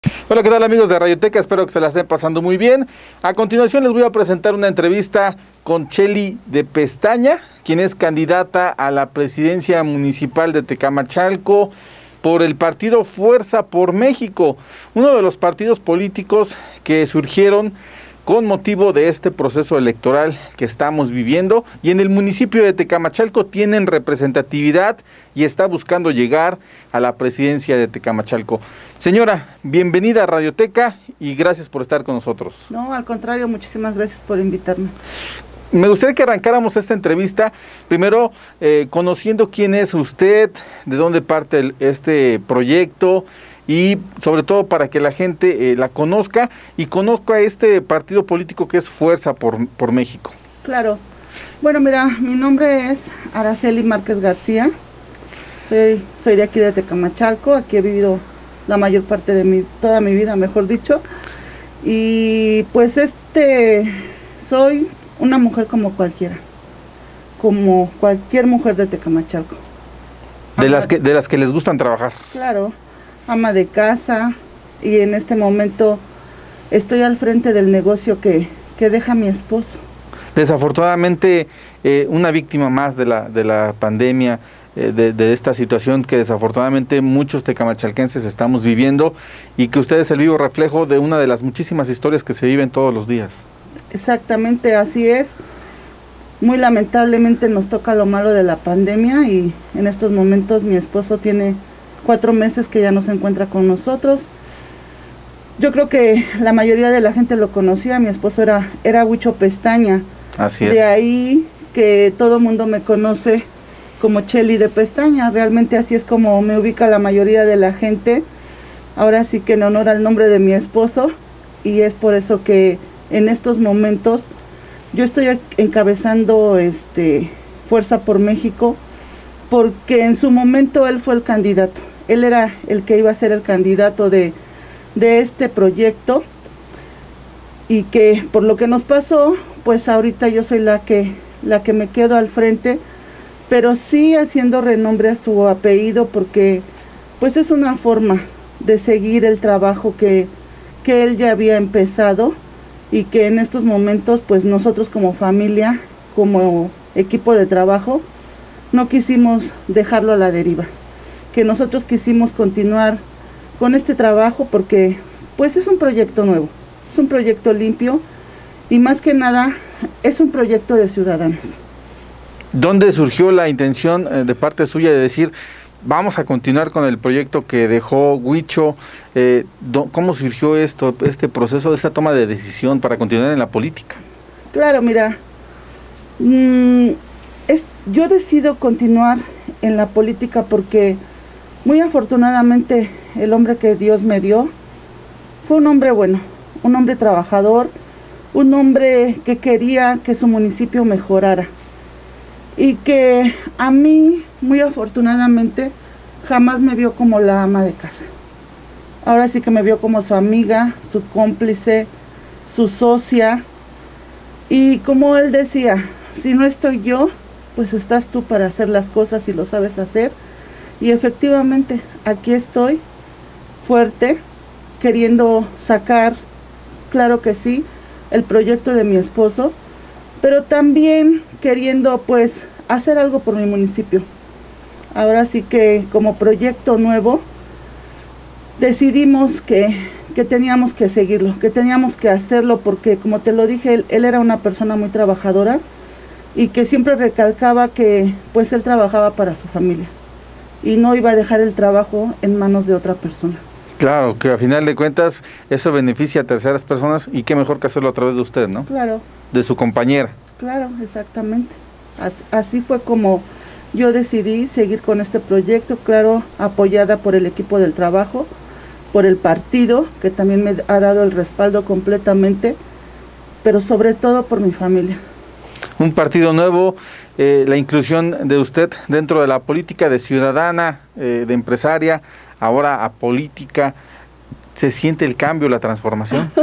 Hola, ¿qué tal amigos de Radioteca? Espero que se la estén pasando muy bien. A continuación les voy a presentar una entrevista con Chely de Pestaña, quien es candidata a la presidencia municipal de Tecamachalco por el partido Fuerza por México, uno de los partidos políticos que surgieron con motivo de este proceso electoral que estamos viviendo, y en el municipio de Tecamachalco tienen representatividad y está buscando llegar a la presidencia de Tecamachalco. Señora, bienvenida a Radioteca y gracias por estar con nosotros. No, al contrario, muchísimas gracias por invitarme. Me gustaría que arrancáramos esta entrevista, primero conociendo quién es usted, de dónde parte este proyecto, y sobre todo para que la gente la conozca y conozca este partido político que es Fuerza por México. Claro. Bueno, mira, mi nombre es Araceli Márquez García, soy de aquí de Tecamachalco, aquí he vivido la mayor parte de toda mi vida, mejor dicho, y pues soy una mujer como cualquiera, como cualquier mujer de Tecamachalco. De las que les gustan trabajar. Claro, ama de casa, y en este momento estoy al frente del negocio que deja mi esposo. Desafortunadamente, una víctima más de la pandemia, de esta situación que desafortunadamente muchos tecamachalquenses estamos viviendo, y que usted es el vivo reflejo de una de las muchísimas historias que se viven todos los días. Exactamente, así es. Muy lamentablemente nos toca lo malo de la pandemia, y en estos momentos mi esposo tiene 4 meses que ya no se encuentra con nosotros. Yo creo que la mayoría de la gente lo conocía, mi esposo era Huicho Pestaña. Así es. De ahí que todo el mundo me conoce como Chely de Pestaña, realmente así es como me ubica la mayoría de la gente, ahora sí que en honor al nombre de mi esposo, y es por eso que en estos momentos yo estoy encabezando Fuerza por México, porque en su momento él fue el candidato, él era el que iba a ser el candidato de este proyecto, y que por lo que nos pasó, pues ahorita yo soy la que me quedo al frente, pero sí haciendo renombre a su apellido, porque pues es una forma de seguir el trabajo que él ya había empezado, y que en estos momentos pues nosotros como familia, como equipo de trabajo, no quisimos dejarlo a la deriva, que nosotros quisimos continuar con este trabajo, porque pues es un proyecto nuevo, es un proyecto limpio, y más que nada es un proyecto de ciudadanos. ¿Dónde surgió la intención de parte suya de decir, vamos a continuar con el proyecto que dejó Huicho? ¿Cómo surgió este proceso, esta toma de decisión para continuar en la política? Claro, mira, yo decido continuar en la política porque muy afortunadamente el hombre que Dios me dio fue un hombre bueno, un hombre trabajador, un hombre que quería que su municipio mejorara, y que a mí, muy afortunadamente, jamás me vio como la ama de casa. Ahora sí que me vio como su amiga, su cómplice, su socia, y como él decía, si no estoy yo, pues estás tú para hacer las cosas y lo sabes hacer. Y efectivamente, aquí estoy, fuerte, queriendo sacar, claro que sí, el proyecto de mi esposo, pero también queriendo pues hacer algo por mi municipio. Ahora sí que como proyecto nuevo decidimos que teníamos que seguirlo, que teníamos que hacerlo, porque como te lo dije, él era una persona muy trabajadora, y que siempre recalcaba que pues él trabajaba para su familia y no iba a dejar el trabajo en manos de otra persona. Claro, que a final de cuentas eso beneficia a terceras personas, y qué mejor que hacerlo a través de usted, ¿no? Claro. De su compañera. Claro, exactamente. Así fue como yo decidí seguir con este proyecto, claro, apoyada por el equipo del trabajo, por el partido, que también me ha dado el respaldo completamente, pero sobre todo por mi familia. Un partido nuevo, la inclusión de usted dentro de la política, de ciudadana, de empresaria, ahora a política. ¿Se siente el cambio, la transformación?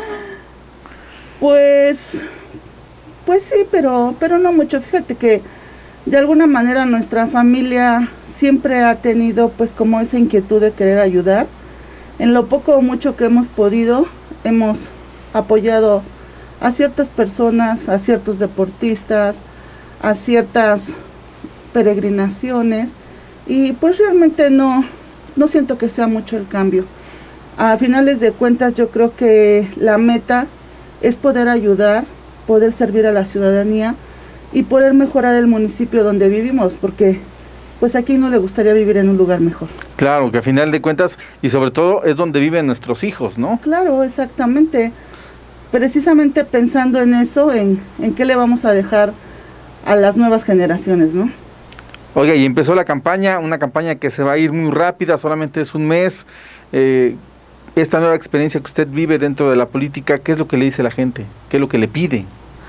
Pues sí, pero no mucho. Fíjate que de alguna manera nuestra familia siempre ha tenido pues como esa inquietud de querer ayudar, En lo poco o mucho que hemos podido, hemos apoyado a ciertas personas, a ciertos deportistas, a ciertas peregrinaciones, y pues realmente no siento que sea mucho el cambio. A finales de cuentas, yo creo que la meta es poder ayudar, poder servir a la ciudadanía y poder mejorar el municipio donde vivimos, porque pues aquí no le gustaría vivir en un lugar mejor. Claro, que a final de cuentas, y sobre todo, es donde viven nuestros hijos, ¿no? Claro, exactamente. Precisamente pensando en eso, en qué le vamos a dejar a las nuevas generaciones, ¿no? Oiga, y empezó la campaña, una campaña que se va a ir muy rápida, solamente es un mes. Esta nueva experiencia que usted vive dentro de la política, ¿qué es lo que le dice la gente? ¿Qué es lo que le pide?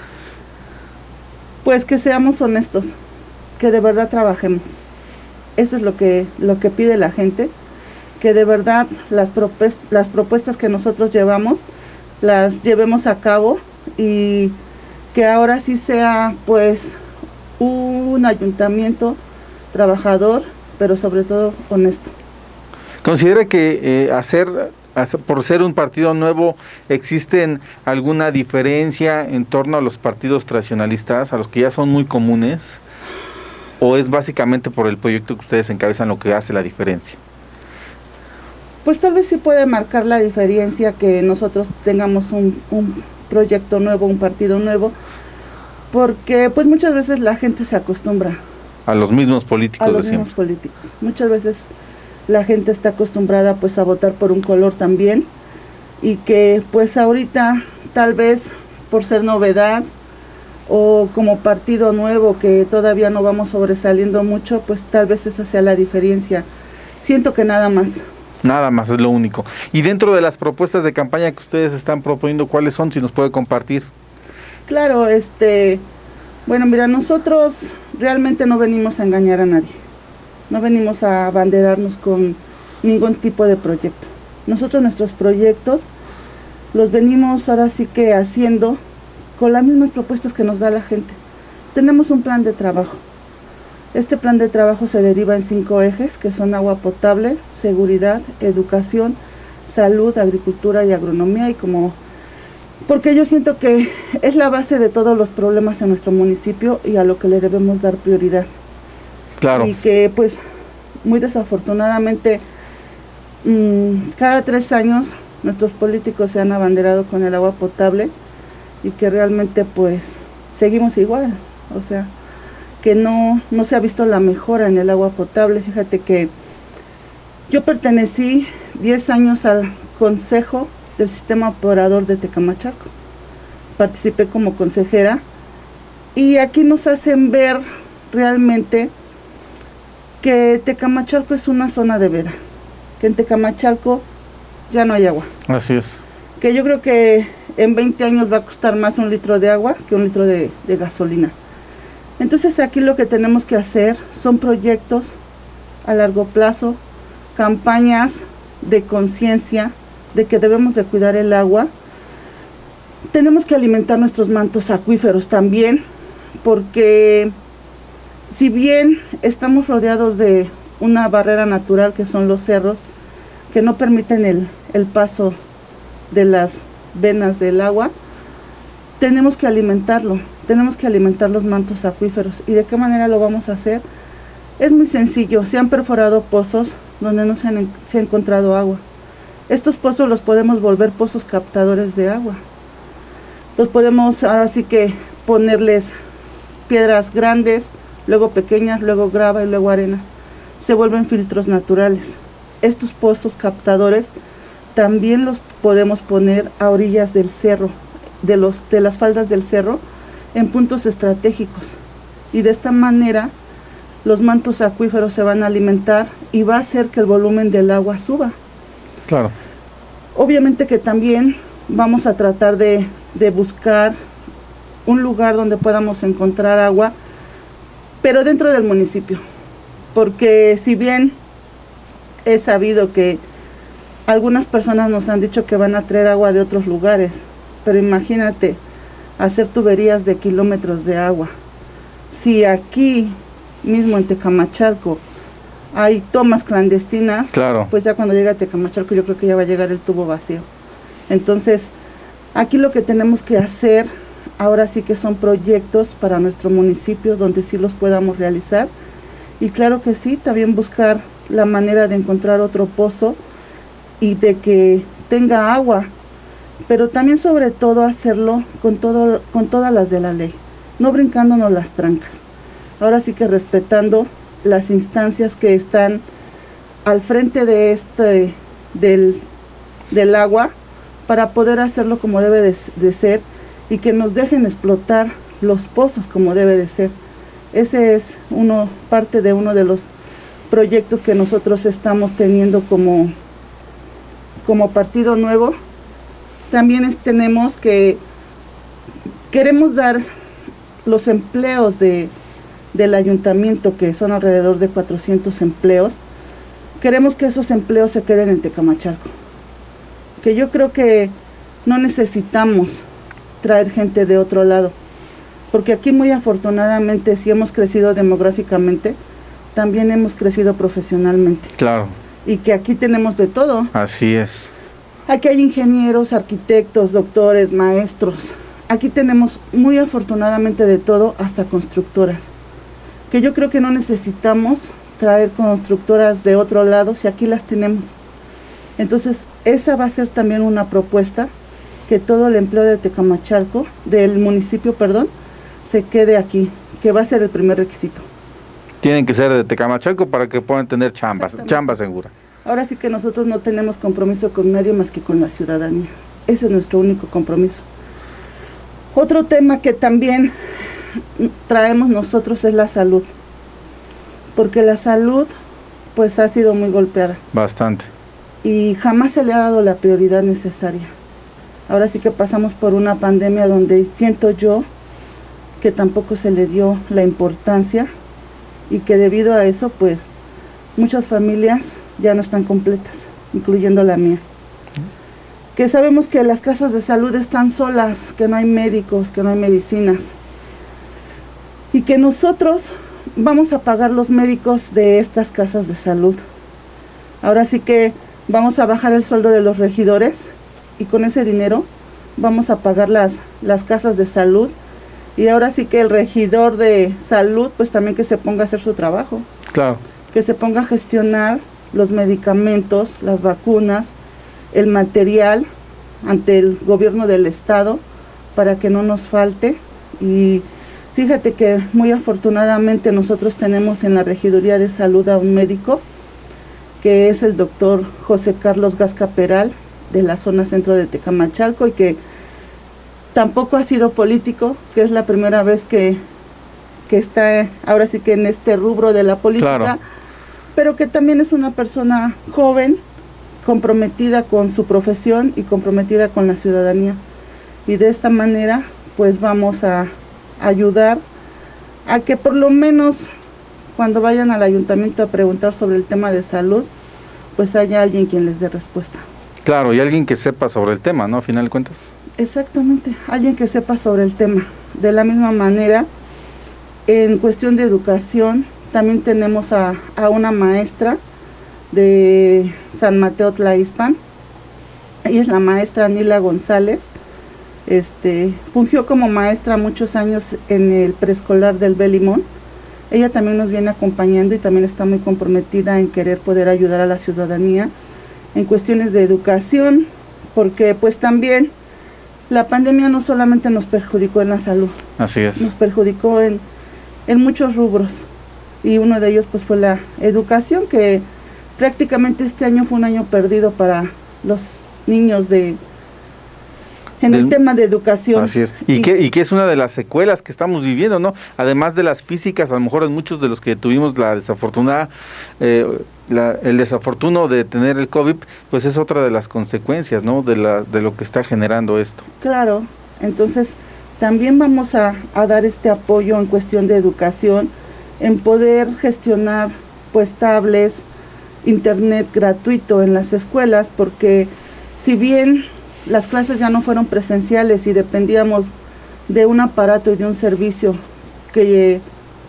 Pues que seamos honestos, que de verdad trabajemos. Eso es lo que pide la gente, que de verdad las propuestas que nosotros llevamos, las llevemos a cabo y que ahora sí sea pues un ayuntamiento trabajador, pero sobre todo honesto. ¿Considera que por ser un partido nuevo, existen alguna diferencia en torno a los partidos tradicionalistas, a los que ya son muy comunes? ¿O es básicamente por el proyecto que ustedes encabezan lo que hace la diferencia? Pues tal vez sí puede marcar la diferencia que nosotros tengamos un proyecto nuevo, un partido nuevo, porque pues muchas veces la gente se acostumbra a los mismos políticos de siempre. Muchas veces la gente está acostumbrada pues a votar por un color también, y que pues ahorita tal vez por ser novedad o como partido nuevo que todavía no vamos sobresaliendo mucho, pues tal vez esa sea la diferencia. Siento que nada más. Nada más, es lo único. Y dentro de las propuestas de campaña que ustedes están proponiendo, ¿cuáles son? Si nos puede compartir. Claro, bueno, mira, nosotros realmente no venimos a engañar a nadie. No venimos a abanderarnos con ningún tipo de proyecto. Nosotros nuestros proyectos los venimos ahora sí que haciendo con las mismas propuestas que nos da la gente. Tenemos un plan de trabajo. Este plan de trabajo se deriva en 5 ejes, que son agua potable, seguridad, educación, salud, agricultura y agronomía, porque yo siento que es la base de todos los problemas en nuestro municipio y a lo que le debemos dar prioridad. Claro. Y que pues muy desafortunadamente cada 3 años nuestros políticos se han abanderado con el agua potable y que realmente pues seguimos igual, o sea, que no se ha visto la mejora en el agua potable. Fíjate que yo pertenecí 10 años al consejo del sistema operador de Tecamachalco, participé como consejera y aquí nos hacen ver realmente que Tecamachalco es una zona de veda, que en Tecamachalco ya no hay agua. Así es. Que yo creo que en 20 años va a costar más un litro de agua que un litro de gasolina. Entonces aquí lo que tenemos que hacer son proyectos a largo plazo, campañas de conciencia de que debemos de cuidar el agua. Tenemos que alimentar nuestros mantos acuíferos también, porque si bien estamos rodeados de una barrera natural que son los cerros, que no permiten el paso de las venas del agua, tenemos que alimentarlo, tenemos que alimentar los mantos acuíferos. ¿Y de qué manera lo vamos a hacer? Es muy sencillo, se han perforado pozos donde no se ha encontrado agua. Estos pozos los podemos volver pozos captadores de agua. Los podemos ahora sí que ponerles piedras grandes, luego pequeñas, luego grava y luego arena. Se vuelven filtros naturales. Estos pozos captadores también los podemos poner a orillas del cerro, de las faldas del cerro, en puntos estratégicos. Y de esta manera los mantos acuíferos se van a alimentar y va a hacer que el volumen del agua suba. Claro. Obviamente que también vamos a tratar de buscar un lugar donde podamos encontrar agua, pero dentro del municipio, porque si bien he sabido que algunas personas nos han dicho que van a traer agua de otros lugares, pero imagínate hacer tuberías de kilómetros de agua. Si aquí mismo en Tecamachalco hay tomas clandestinas, claro, pues ya cuando llega a Tecamachalco yo creo que ya va a llegar el tubo vacío. Entonces, aquí lo que tenemos que hacer, ahora sí que son proyectos para nuestro municipio donde sí los podamos realizar. Y claro que sí, también buscar la manera de encontrar otro pozo y de que tenga agua, pero también sobre todo hacerlo con todas las de la ley, no brincándonos las trancas. Ahora sí que respetando las instancias que están al frente de del agua, para poder hacerlo como debe de ser y que nos dejen explotar los pozos como debe de ser. Ese es parte de uno de los proyectos que nosotros estamos teniendo como Partido Nuevo. También queremos dar los empleos del ayuntamiento, que son alrededor de 400 empleos. Queremos que esos empleos se queden en Tecamachalco, que yo creo que no necesitamos traer gente de otro lado, porque aquí muy afortunadamente sí hemos crecido demográficamente, también hemos crecido profesionalmente. Claro. Y que aquí tenemos de todo. Así es. Aquí hay ingenieros, arquitectos, doctores, maestros. Aquí tenemos muy afortunadamente de todo, hasta constructoras. Que yo creo que no necesitamos traer constructoras de otro lado si aquí las tenemos. Entonces, esa va a ser también una propuesta, que todo el empleo de Tecamachalco, del municipio, perdón, se quede aquí, que va a ser el primer requisito. Tienen que ser de Tecamachalco para que puedan tener chamba segura. Ahora sí que nosotros no tenemos compromiso con nadie más que con la ciudadanía. Ese es nuestro único compromiso. Otro tema que también traemos nosotros es la salud, porque la salud pues ha sido muy golpeada. Bastante. Y jamás se le ha dado la prioridad necesaria. Ahora sí que pasamos por una pandemia donde siento yo que tampoco se le dio la importancia, y que debido a eso pues muchas familias ya no están completas, incluyendo la mía. Que sabemos que las casas de salud están solas, que no hay médicos, que no hay medicinas, y que nosotros vamos a pagar los médicos de estas casas de salud. Ahora sí que vamos a bajar el sueldo de los regidores, y con ese dinero vamos a pagar las casas de salud. Y ahora sí que el regidor de salud pues también que se ponga a hacer su trabajo. Claro. Que se ponga a gestionar los medicamentos, las vacunas, el material ante el gobierno del estado, para que no nos falte. Y fíjate que muy afortunadamente nosotros tenemos en la regiduría de salud a un médico, que es el doctor José Carlos Gasca Peral, de la zona centro de Tecamachalco, y que tampoco ha sido político, que es la primera vez que está ahora sí que en este rubro de la política. Claro. Pero que también es una persona joven, comprometida con su profesión y comprometida con la ciudadanía. Y de esta manera pues vamos a ayudar a que por lo menos cuando vayan al ayuntamiento a preguntar sobre el tema de salud, pues haya alguien quien les dé respuesta. Claro, y alguien que sepa sobre el tema, ¿no? A final de cuentas. Exactamente, alguien que sepa sobre el tema. De la misma manera, en cuestión de educación, también tenemos a una maestra de San Mateo Tlaixpan. Ella es la maestra Nila González. Fungió como maestra muchos años en el preescolar del Belimón. Ella también nos viene acompañando y también está muy comprometida en querer poder ayudar a la ciudadanía en cuestiones de educación, porque pues también la pandemia no solamente nos perjudicó en la salud. Así es. Nos perjudicó en muchos rubros, y uno de ellos pues fue la educación, que prácticamente este año fue un año perdido para los niños el tema de educación. Así es. Y que es una de las secuelas que estamos viviendo, ¿no? Además de las físicas, a lo mejor en muchos de los que tuvimos la desafortunada, el desafortuno de tener el COVID, pues es otra de las consecuencias, ¿no? De lo que está generando esto. Claro, entonces también vamos a dar este apoyo en cuestión de educación, en poder gestionar pues tablets, internet gratuito en las escuelas, porque si bien las clases ya no fueron presenciales y dependíamos de un aparato y de un servicio que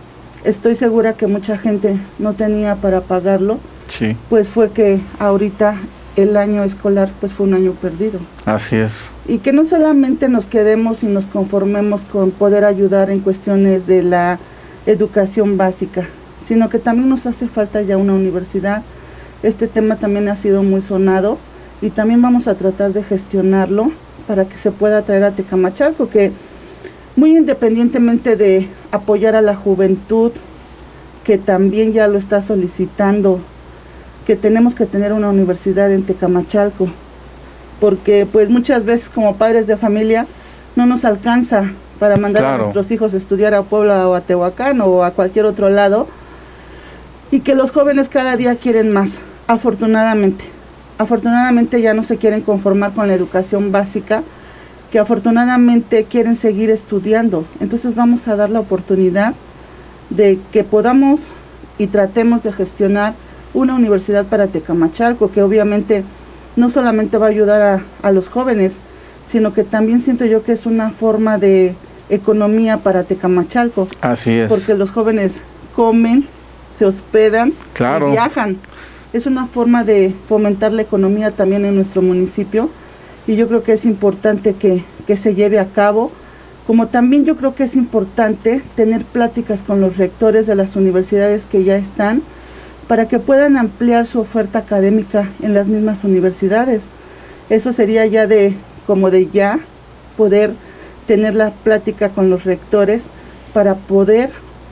estoy segura que mucha gente no tenía para pagarlo, Sí. pues fue que ahorita el año escolar pues fue un año perdido. Así es. Y que no solamente nos quedemos y nos conformemos con poder ayudar en cuestiones de la educación básica, sino que también nos hace falta ya una universidad. Este tema también ha sido muy sonado y también vamos a tratar de gestionarlo para que se pueda traer a Tecamachalco, que muy independientemente de apoyar a la juventud, que también ya lo está solicitando, que tenemos que tener una universidad en Tecamachalco, porque pues muchas veces como padres de familia no nos alcanza para mandar a nuestros hijos a estudiar a Puebla o a Tehuacán o a cualquier otro lado, y que los jóvenes cada día quieren más, afortunadamente ya no se quieren conformar con la educación básica, que afortunadamente quieren seguir estudiando. Entonces vamos a dar la oportunidad de que podamos y tratemos de gestionar una universidad para Tecamachalco, que obviamente no solamente va a ayudar a los jóvenes, sino que también siento yo que es una forma de economía para Tecamachalco. Así es. Porque los jóvenes comen, se hospedan, claro, y viajan. Es una forma de fomentar la economía también en nuestro municipio, y yo creo que es importante que se lleve a cabo, como también yo creo que es importante tener pláticas con los rectores de las universidades que ya están, para que puedan ampliar su oferta académica en las mismas universidades. Eso sería ya como de ya poder tener la plática con los rectores para poder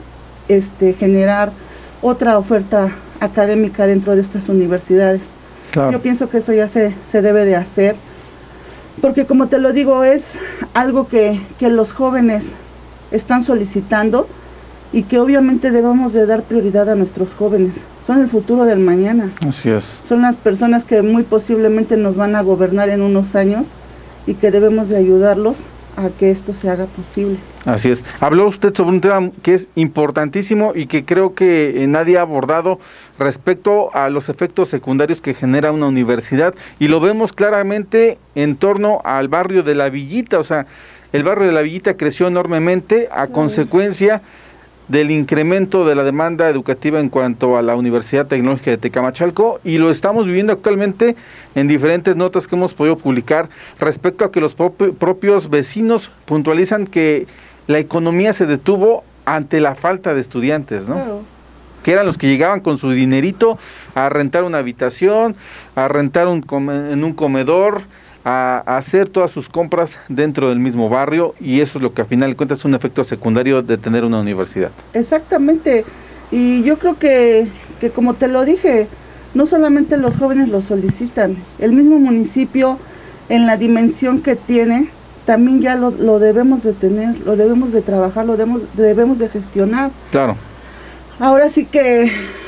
generar otra oferta académica dentro de estas universidades. Claro. Yo pienso que eso ya se debe de hacer, porque como te lo digo, es algo que los jóvenes están solicitando y que obviamente debemos de dar prioridad a nuestros jóvenes. Son el futuro del mañana. Así es. Son las personas que muy posiblemente nos van a gobernar en unos años y que debemos de ayudarlos a que esto se haga posible. Así es. Habló usted sobre un tema que es importantísimo y que creo que nadie ha abordado respecto a los efectos secundarios que genera una universidad, y lo vemos claramente en torno al barrio de La Villita. O sea, el barrio de La Villita creció enormemente a consecuencia del incremento de la demanda educativa en cuanto a la Universidad Tecnológica de Tecamachalco, y lo estamos viviendo actualmente en diferentes notas que hemos podido publicar respecto a que los propios vecinos puntualizan que la economía se detuvo ante la falta de estudiantes, ¿no? Claro. Que eran los que llegaban con su dinerito a rentar una habitación, a rentar en un comedor, a hacer todas sus compras dentro del mismo barrio, y eso es lo que a final de cuentas es un efecto secundario de tener una universidad. Exactamente, y yo creo que como te lo dije, no solamente los jóvenes lo solicitan, el mismo municipio en la dimensión que tiene, también ya lo debemos de tener, lo debemos de trabajar, lo debemos de gestionar. Claro. Ahora sí que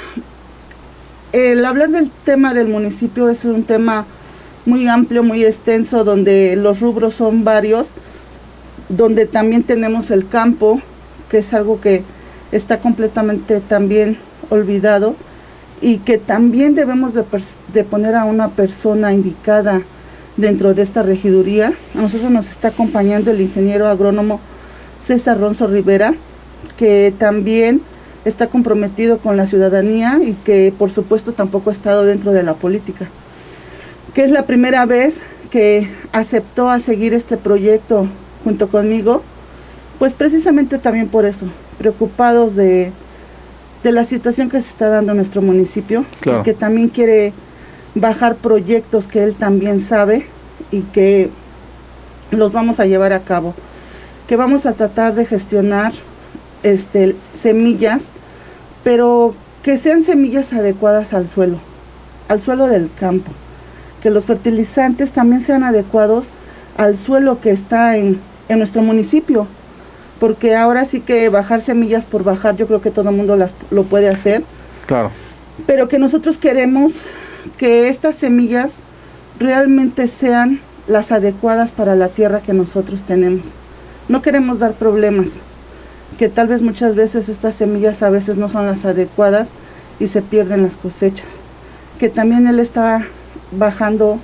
el hablar del tema del municipio es un tema muy amplio, muy extenso, donde los rubros son varios, donde también tenemos el campo, que es algo que está completamente también olvidado, y que también debemos de poner a una persona indicada dentro de esta regiduría. A nosotros nos está acompañando el ingeniero agrónomo César Ronzo Rivera, que también está comprometido con la ciudadanía y que por supuesto tampoco ha estado dentro de la política, que es la primera vez que aceptó a seguir este proyecto junto conmigo, pues precisamente también por eso, preocupados de la situación que se está dando en nuestro municipio, claro, y que también quiere bajar proyectos que él también sabe y que los vamos a llevar a cabo, que vamos a tratar de gestionar semillas, pero que sean semillas adecuadas al suelo del campo, que los fertilizantes también sean adecuados al suelo que está en nuestro municipio, porque ahora sí que bajar semillas por bajar, yo creo que todo el mundo lo puede hacer. Claro. Pero que nosotros queremos que estas semillas realmente sean las adecuadas para la tierra que nosotros tenemos. No queremos dar problemas, que tal vez muchas veces estas semillas a veces no son las adecuadas y se pierden las cosechas. Que también él está bajando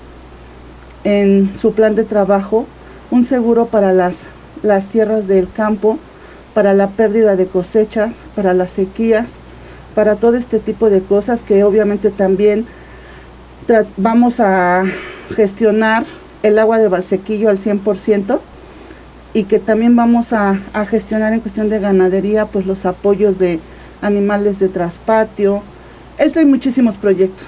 en su plan de trabajo un seguro para las tierras del campo, para la pérdida de cosechas, para las sequías, para todo este tipo de cosas que obviamente también vamos a gestionar el agua de Valsequillo al 100%, y que también vamos a gestionar en cuestión de ganadería, pues los apoyos de animales de traspatio. Él trae muchísimos proyectos,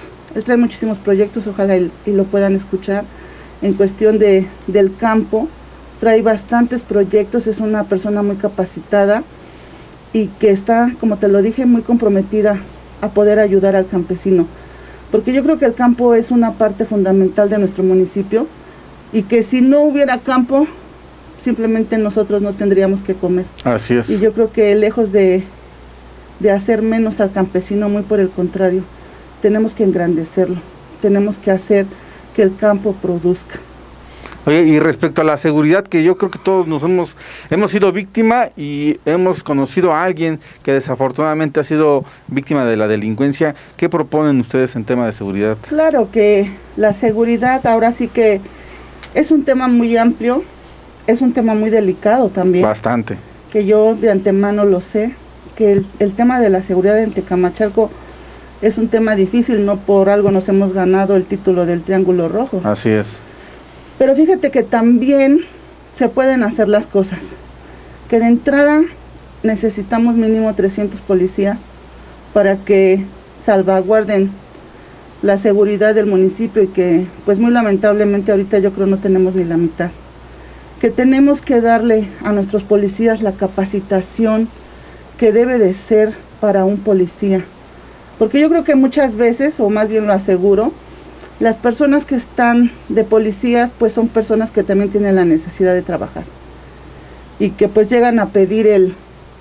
ojalá y lo puedan escuchar. En cuestión del campo, trae bastantes proyectos, es una persona muy capacitada y que está, como te lo dije, muy comprometida a poder ayudar al campesino. Porque yo creo que el campo es una parte fundamental de nuestro municipio y que si no hubiera campo, simplemente nosotros no tendríamos que comer. Así es. Y yo creo que lejos de hacer menos al campesino, muy por el contrario, tenemos que engrandecerlo, tenemos que hacer que el campo produzca. Oye, y respecto a la seguridad, que yo creo que todos hemos sido víctima y hemos conocido a alguien que desafortunadamente ha sido víctima de la delincuencia, ¿qué proponen ustedes en tema de seguridad? Claro que la seguridad ahora sí que es un tema muy amplio, es un tema muy delicado también. Bastante. Que yo de antemano lo sé, que el tema de la seguridad en Tecamachalco es un tema difícil, no por algo nos hemos ganado el título del Triángulo Rojo. Así es. Pero fíjate que también se pueden hacer las cosas, que de entrada necesitamos mínimo 300 policías para que salvaguarden la seguridad del municipio y que pues muy lamentablemente ahorita yo creo no tenemos ni la mitad. Que tenemos que darle a nuestros policías la capacitación que debe de ser para un policía. Porque yo creo que muchas veces, o más bien lo aseguro, las personas que están de policías pues son personas que también tienen la necesidad de trabajar. Y que pues llegan a pedir el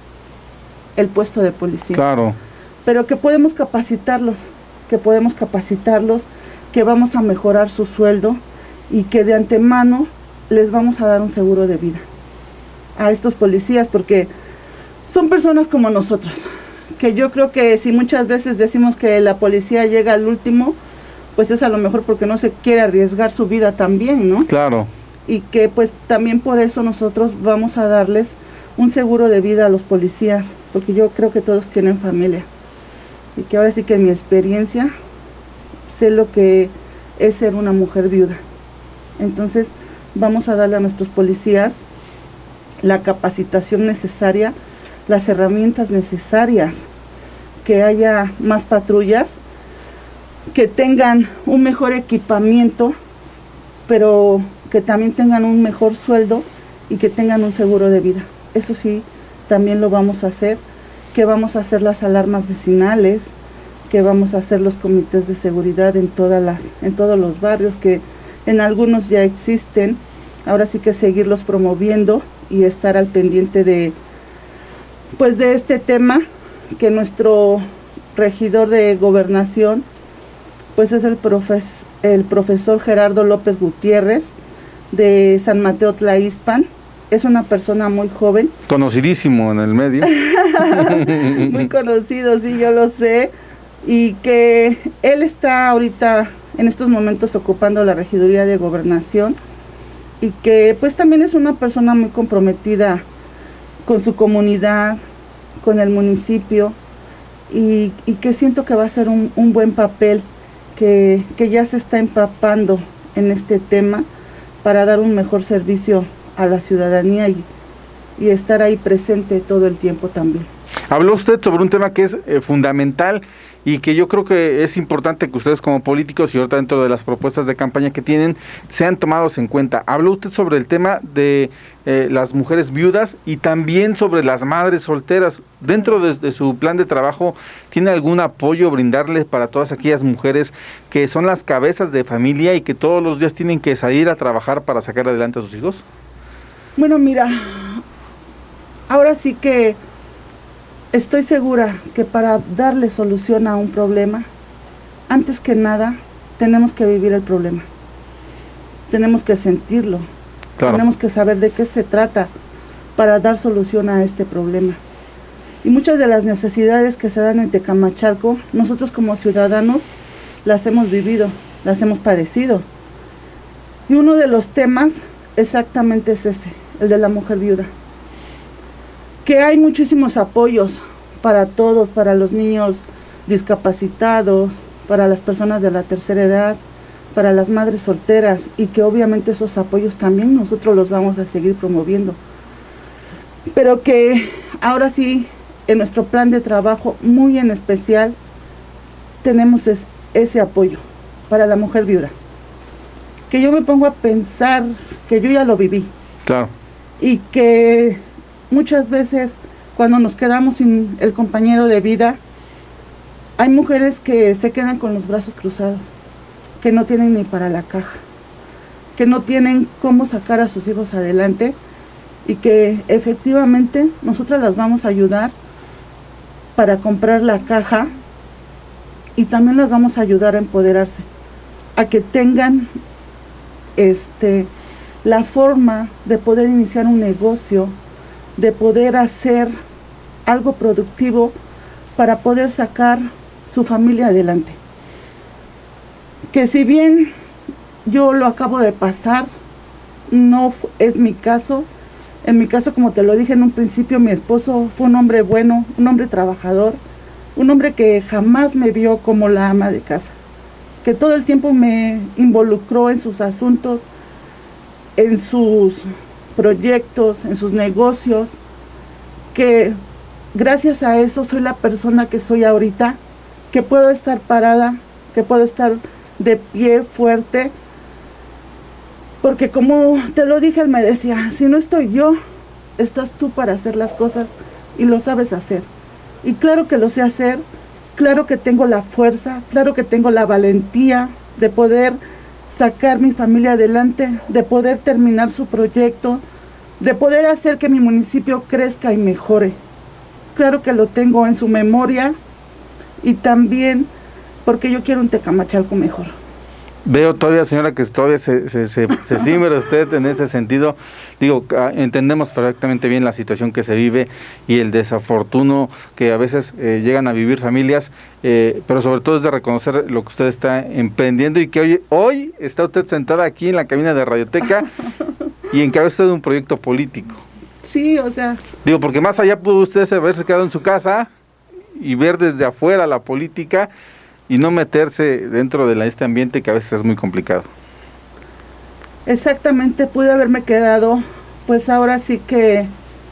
puesto de policía. Claro. Pero que podemos capacitarlos, que vamos a mejorar su sueldo y que de antemano les vamos a dar un seguro de vida a estos policías, porque son personas como nosotros, que yo creo que si muchas veces decimos que la policía llega al último, pues es a lo mejor porque no se quiere arriesgar su vida también, ¿no? Claro. Y que pues también por eso nosotros vamos a darles un seguro de vida a los policías, porque yo creo que todos tienen familia, y que ahora sí que en mi experiencia sé lo que es ser una mujer viuda. Entonces vamos a darle a nuestros policías la capacitación necesaria, las herramientas necesarias, que haya más patrullas, que tengan un mejor equipamiento, pero que también tengan un mejor sueldo y que tengan un seguro de vida. Eso sí, también lo vamos a hacer, que vamos a hacer las alarmas vecinales, que vamos a hacer los comités de seguridad en todos los barrios, que en algunos ya existen. Ahora sí que seguirlos promoviendo y estar al pendiente de este tema, que nuestro regidor de gobernación pues es el profesor Gerardo López Gutiérrez de San Mateo Tlaixpan. Es una persona muy joven. Conocidísimo en el medio. Muy conocido, sí, yo lo sé. Y que él está ahorita en estos momentos ocupando la regiduría de gobernación, y que pues también es una persona muy comprometida con su comunidad, con el municipio, y que siento que va a ser un buen papel, que ya se está empapando en este tema para dar un mejor servicio a la ciudadanía y estar ahí presente todo el tiempo también. Habló usted sobre un tema que es fundamental y que yo creo que es importante que ustedes como políticos y ahorita dentro de las propuestas de campaña que tienen sean tomados en cuenta. Habló usted sobre el tema de las mujeres viudas y también sobre las madres solteras. Dentro de su plan de trabajo, ¿tiene algún apoyo brindarles para todas aquellas mujeres que son las cabezas de familia y que todos los días tienen que salir a trabajar para sacar adelante a sus hijos? Bueno, mira, ahora sí que estoy segura que para darle solución a un problema, antes que nada, tenemos que vivir el problema. Tenemos que sentirlo. Claro. Tenemos que saber de qué se trata para dar solución a este problema. Y muchas de las necesidades que se dan en Tecamachalco, nosotros como ciudadanos las hemos vivido, las hemos padecido. Y uno de los temas exactamente es ese, el de la mujer viuda. que hay muchísimos apoyos para todos, para los niños discapacitados, para las personas de la tercera edad, para las madres solteras, y que obviamente esos apoyos también nosotros los vamos a seguir promoviendo. Pero que ahora sí, en nuestro plan de trabajo muy en especial, tenemos ese apoyo para la mujer viuda. Que yo me pongo a pensar que yo ya lo viví. Claro. Y que muchas veces cuando nos quedamos sin el compañero de vida, hay mujeres que se quedan con los brazos cruzados, que no tienen ni para la caja, que no tienen cómo sacar a sus hijos adelante, y que efectivamente nosotras las vamos a ayudar para comprar la caja, y también las vamos a ayudar a empoderarse, a que tengan la forma de poder iniciar un negocio, de poder hacer algo productivo para poder sacar su familia adelante. Que si bien yo lo acabo de pasar, no es mi caso. En mi caso, como te lo dije en un principio, mi esposo fue un hombre bueno, un hombre trabajador, un hombre que jamás me vio como la ama de casa, que todo el tiempo me involucró en sus asuntos, en sus proyectos, en sus negocios, que gracias a eso soy la persona que soy ahorita, que puedo estar parada, que puedo estar de pie fuerte, porque como te lo dije, él me decía, si no estoy yo, estás tú para hacer las cosas, y lo sabes hacer. Y claro que lo sé hacer, claro que tengo la fuerza, claro que tengo la valentía de poder sacar mi familia adelante, de poder terminar su proyecto, de poder hacer que mi municipio crezca y mejore. Claro que lo tengo en su memoria, y también porque yo quiero un Tecamachalco mejor. Veo todavía, señora, que todavía se cimbra usted en ese sentido. Digo, entendemos perfectamente bien la situación que se vive y el desafortuno que a veces llegan a vivir familias, pero sobre todo es de reconocer lo que usted está emprendiendo, y que hoy está usted sentada aquí en la cabina de Radioteca y encabeza usted un proyecto político. Sí, o sea... Digo, porque más allá pudo usted haberse quedado en su casa y ver desde afuera la política, y no meterse dentro de este ambiente que a veces es muy complicado. Exactamente, pude haberme quedado, pues ahora sí que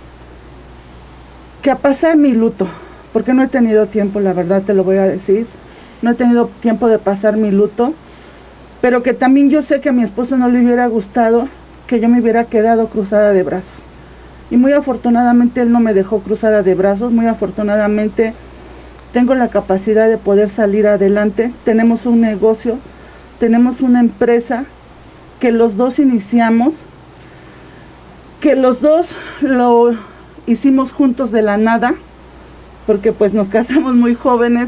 a pasar mi luto, porque no he tenido tiempo, la verdad te lo voy a decir, no he tenido tiempo de pasar mi luto, pero que también yo sé que a mi esposo no le hubiera gustado que yo me hubiera quedado cruzada de brazos. Y muy afortunadamente él no me dejó cruzada de brazos, muy afortunadamente tengo la capacidad de poder salir adelante. Tenemos un negocio, tenemos una empresa que los dos iniciamos, que los dos lo hicimos juntos de la nada, porque pues nos casamos muy jóvenes,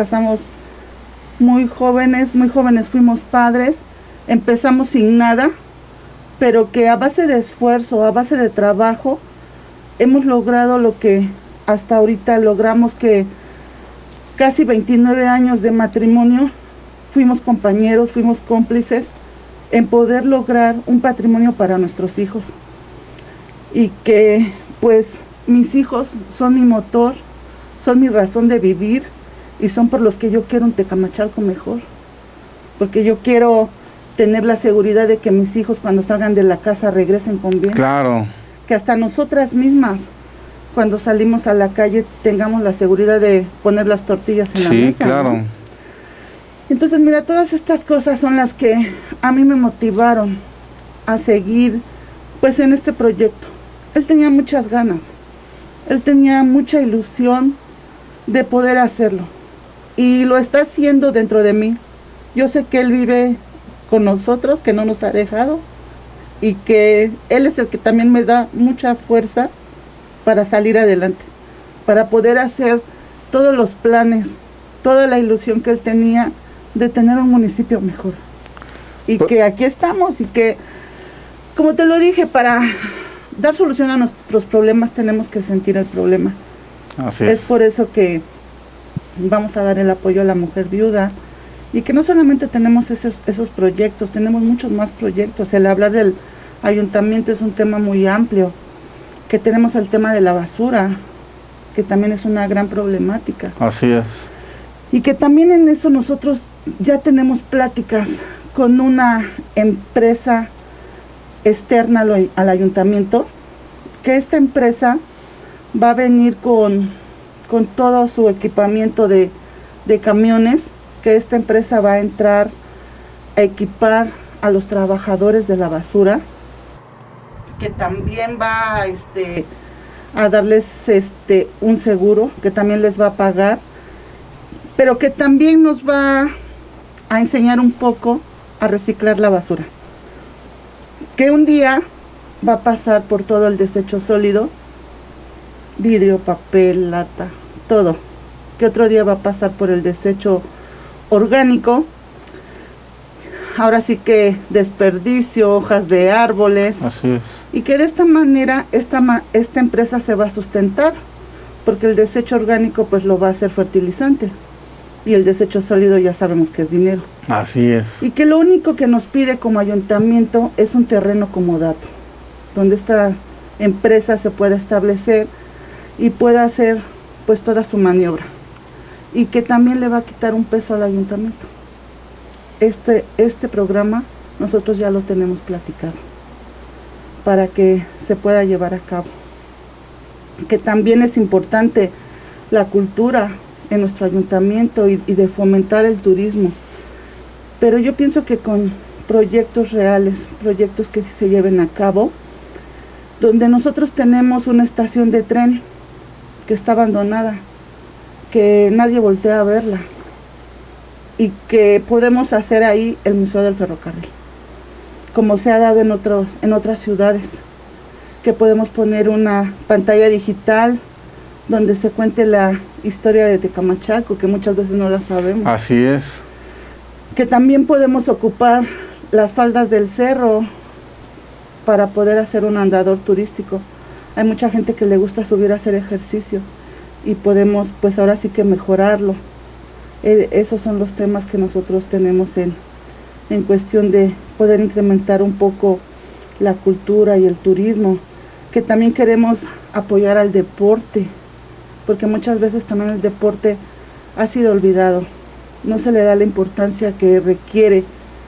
muy jóvenes fuimos padres, empezamos sin nada, pero que a base de esfuerzo, a base de trabajo, hemos logrado lo que hasta ahorita logramos, que casi 29 años de matrimonio, fuimos compañeros, fuimos cómplices en poder lograr un patrimonio para nuestros hijos. Y que pues mis hijos son mi motor, son mi razón de vivir, y son por los que yo quiero un Tecamachalco mejor. Porque yo quiero tener la seguridad de que mis hijos cuando salgan de la casa regresen con bien. Claro. Que hasta nosotras mismas, cuando salimos a la calle, tengamos la seguridad de poner las tortillas en la mesa. Sí, claro. ¿No? Entonces, mira, todas estas cosas son las que a mí me motivaron a seguir, pues, en este proyecto. Él tenía muchas ganas, él tenía mucha ilusión de poder hacerlo, y lo está haciendo dentro de mí. Yo sé que él vive con nosotros, que no nos ha dejado, y que él es el que también me da mucha fuerza para salir adelante, para poder hacer todos los planes, toda la ilusión que él tenía de tener un municipio mejor. Y que aquí estamos, y que, como te lo dije, para dar solución a nuestros problemas tenemos que sentir el problema. Así es. Es por eso que vamos a dar el apoyo a la mujer viuda, y que no solamente tenemos esos proyectos, tenemos muchos más proyectos. El hablar del ayuntamiento es un tema muy amplio, que tenemos el tema de la basura, que también es una gran problemática. Así es. Y que también en eso nosotros ya tenemos pláticas con una empresa externa al ayuntamiento, que esta empresa va a venir con todo su equipamiento de camiones, que esta empresa va a entrar a equipar a los trabajadores de la basura, que también va a darles un seguro, que también les va a pagar, pero que también nos va a enseñar un poco a reciclar la basura. Que un día va a pasar por todo el desecho sólido, vidrio, papel, lata, todo. Que otro día va a pasar por el desecho orgánico. Ahora sí que desperdicio, hojas de árboles. Así es. Y que de esta manera esta empresa se va a sustentar, porque el desecho orgánico pues lo va a hacer fertilizante. Y el desecho sólido ya sabemos que es dinero. Así es. Y que lo único que nos pide como ayuntamiento es un terreno comodato, donde esta empresa se pueda establecer y pueda hacer pues toda su maniobra. Y que también le va a quitar un peso al ayuntamiento. Este programa nosotros ya lo tenemos platicado para que se pueda llevar a cabo. Que también es importante la cultura en nuestro ayuntamiento y de fomentar el turismo. Pero yo pienso que con proyectos reales, proyectos que se lleven a cabo, donde nosotros tenemos una estación de tren que está abandonada, que nadie voltea a verla, y que podemos hacer ahí el Museo del Ferrocarril, como se ha dado en otras ciudades, que podemos poner una pantalla digital donde se cuente la historia de Tecamachalco, que muchas veces no la sabemos. Así es. Que también podemos ocupar las faldas del cerro para poder hacer un andador turístico. Hay mucha gente que le gusta subir a hacer ejercicio y podemos pues ahora sí que mejorarlo. Esos son los temas que nosotros tenemos en cuestión de poder incrementar un poco la cultura y el turismo. Que también queremos apoyar al deporte, porque muchas veces también el deporte ha sido olvidado. No se le da la importancia que requiere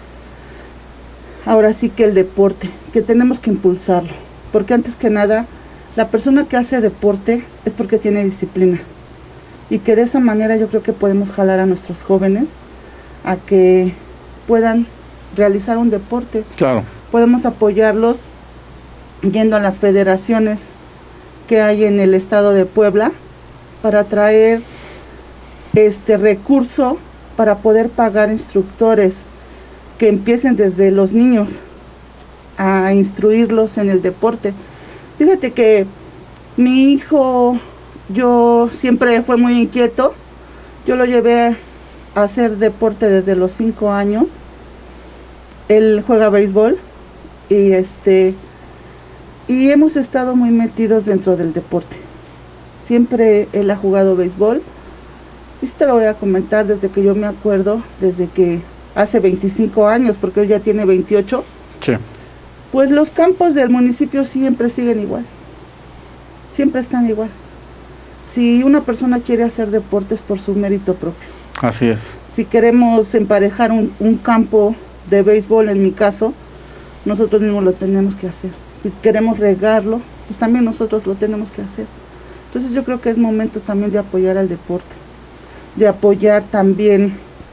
ahora sí que el deporte, que tenemos que impulsarlo, porque antes que nada la persona que hace deporte es porque tiene disciplina, y que de esa manera yo creo que podemos jalar a nuestros jóvenes a que puedan realizar un deporte. Claro. Podemos apoyarlos yendo a las federaciones que hay en el estado de Puebla para traer recurso para poder pagar instructores que empiecen desde los niños a instruirlos en el deporte. Fíjate que mi hijo, yo siempre fue muy inquieto, yo lo llevé a hacer deporte desde los 5 años, él juega béisbol y hemos estado muy metidos dentro del deporte. Siempre él ha jugado béisbol, y te lo voy a comentar desde que yo me acuerdo, desde que hace 25 años, porque él ya tiene 28. Sí. Pues los campos del municipio siempre siguen igual, siempre están igual. Si una persona quiere hacer deportes por su mérito propio. Así es. Si queremos emparejar un campo de béisbol, en mi caso, nosotros mismos lo tenemos que hacer. Si queremos regarlo, pues también nosotros lo tenemos que hacer. Entonces yo creo que es momento también de apoyar al deporte, de apoyar también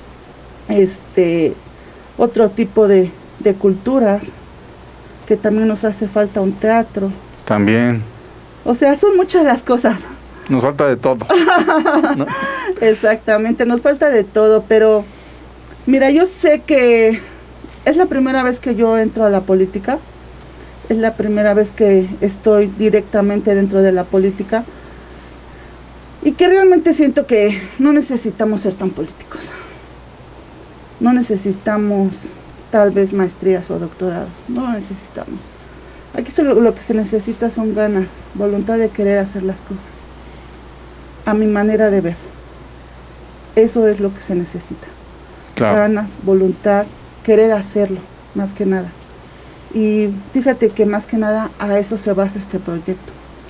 otro tipo de culturas, que también nos hace falta un teatro. También. O sea, son muchas las cosas. Nos falta de todo, ¿no? Exactamente, nos falta de todo, pero mira, yo sé que es la primera vez que yo entro a la política, es la primera vez que estoy directamente dentro de la política, y que realmente siento que no necesitamos ser tan políticos. No necesitamos tal vez maestrías o doctorados, no necesitamos. Aquí solo lo que se necesita son ganas, voluntad de querer hacer las cosas, a mi manera de ver. Eso es lo que se necesita. Claro. Ganas, voluntad, querer hacerlo, más que nada. Y fíjate que más que nada a eso se basa este proyecto,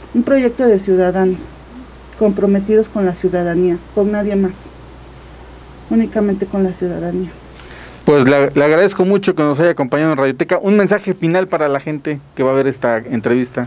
un proyecto de ciudadanos, comprometidos con la ciudadanía, con nadie más, únicamente con la ciudadanía. Pues le agradezco mucho que nos haya acompañado en Radioteca. Un mensaje final para la gente que va a ver esta entrevista.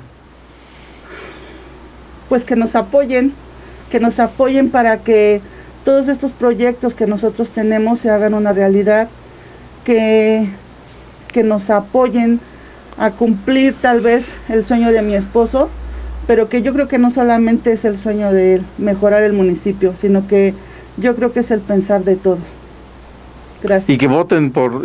Pues que nos apoyen para que todos estos proyectos que nosotros tenemos se hagan una realidad, que nos apoyen a cumplir tal vez el sueño de mi esposo, pero que yo creo que no solamente es el sueño de él, mejorar el municipio, sino que yo creo que es el pensar de todos. Gracias. Y que voten por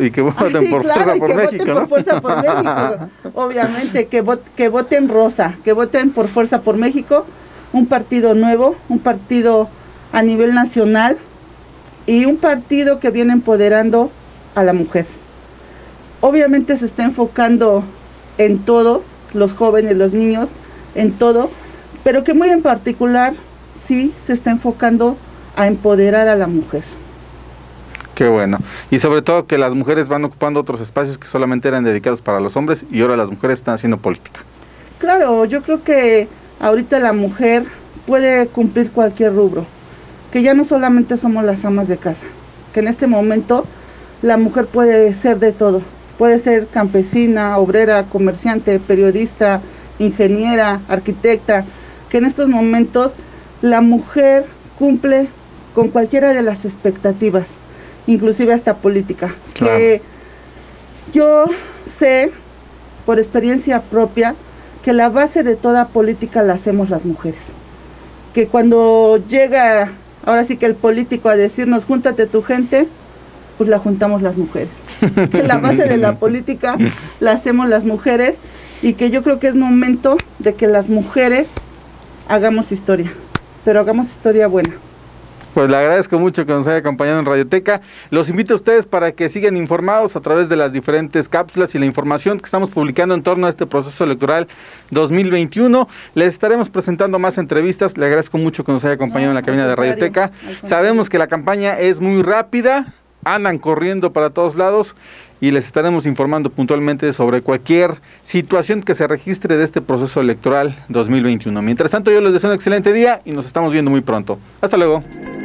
Fuerza por México, obviamente, que voten rosa, que voten por Fuerza por México, un partido nuevo, un partido a nivel nacional y un partido que viene empoderando a la mujer. Obviamente se está enfocando en todo, los jóvenes, los niños, en todo, pero que muy en particular sí se está enfocando a empoderar a la mujer. Qué bueno. Y sobre todo que las mujeres van ocupando otros espacios que solamente eran dedicados para los hombres y ahora las mujeres están haciendo política. Claro, yo creo que ahorita la mujer puede cumplir cualquier rubro, que ya no solamente somos las amas de casa, que en este momento la mujer puede ser de todo, puede ser campesina, obrera, comerciante, periodista, ingeniera, arquitecta, que en estos momentos la mujer cumple con cualquiera de las expectativas, inclusive hasta política. Claro. Que yo sé, por experiencia propia, que la base de toda política la hacemos las mujeres. Que cuando llega, ahora sí que el político a decirnos, júntate tu gente, pues la juntamos las mujeres. Que la base de la política la hacemos las mujeres y que yo creo que es momento de que las mujeres hagamos historia, pero hagamos historia buena. Pues le agradezco mucho que nos haya acompañado en Radioteca. Los invito a ustedes para que sigan informados a través de las diferentes cápsulas y la información que estamos publicando en torno a este proceso electoral 2021. Les estaremos presentando más entrevistas. Le agradezco mucho que nos haya acompañado en la cabina de Radioteca. Sabemos que la campaña es muy rápida, andan corriendo para todos lados y les estaremos informando puntualmente sobre cualquier situación que se registre de este proceso electoral 2021. Mientras tanto, yo les deseo un excelente día y nos estamos viendo muy pronto. Hasta luego.